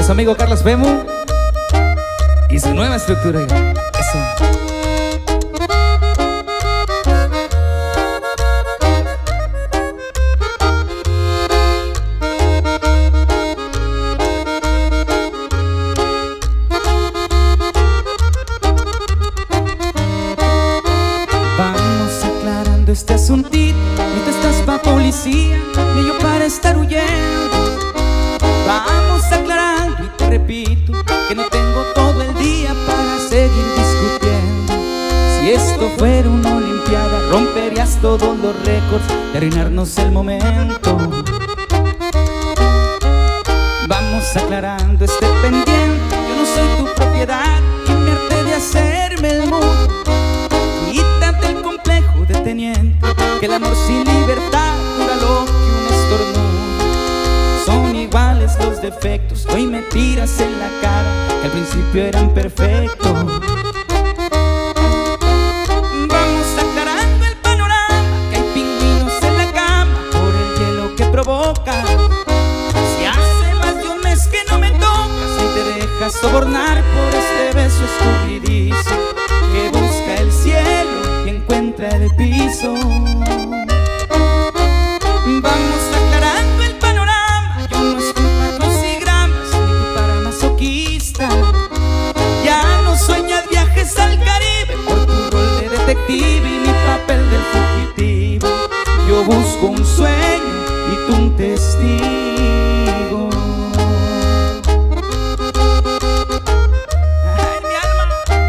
su amigo Carlos Bemu y su nueva estructura. Eso. Vamos aclarando este asuntito. Ni tú estás pa' policía, ni yo para estar huyendo. Vamos aclarando y te repito que no tengo todo el día para seguir discutiendo. Si esto fuera una olimpiada, romperías todos los récords de arruinarnos el momento. Vamos aclarando este pendiente. Yo no soy tu propiedad y me harté de hacerme el mudo. Quítate el complejo de teniente, que el amor sin libertad dura lo que un estornudo. Son iguales los defectos, hoy me tiras en la cara, que al principio eran perfectos. Vamos aclarando el panorama, que hay pingüinos en la cama por el hielo que provoca. Si hace más de un mes que no me tocas y te dejas sobornar por este beso escurridizo que busca el cielo y encuentra el piso. Vamos aclarando el panorama, yo no estoy para crucigramas ni tú para masoquista. Ya no sueñas viajes al Caribe por tu rol de detective y mi papel del fugitivo. Yo busco un sueño y tú un testigo. ¡Ay, mi alma!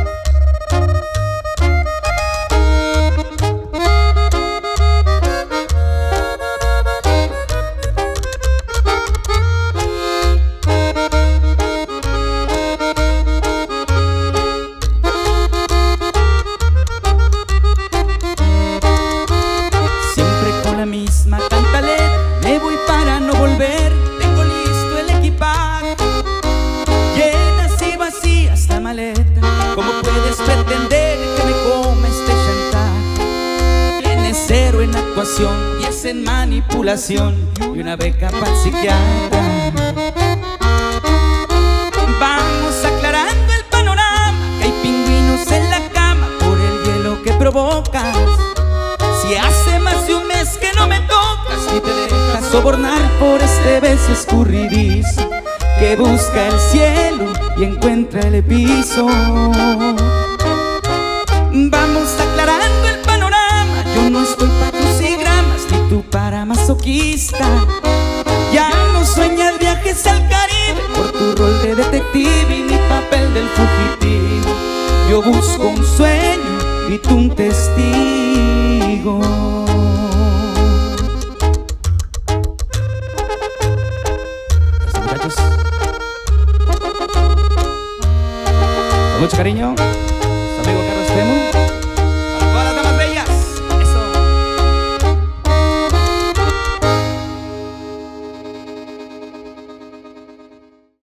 La misma cantaleta, me voy para no volver. Tengo listo el equipaje, llenas y vacías la maleta. ¿Cómo puedes pretender que me coma este chantaje? Tienes 0 en actuación, 10 en manipulación y una beca para el psiquiatra. Vamos aclarando el panorama, que hay pingüinos en la cama por el hielo que provocas. Si hace más de un mes que no me tocas y te dejas sobornar por este beso escurridizo que busca el cielo y encuentra el piso. Vamos aclarando el panorama, yo no estoy para crucigramas ni tú para masoquista. Ya no sueñas viajes al Caribe por tu rol de detective y mi papel del fugitivo. Yo busco un sueño y tú un testigo. Muchachos, con mucho cariño.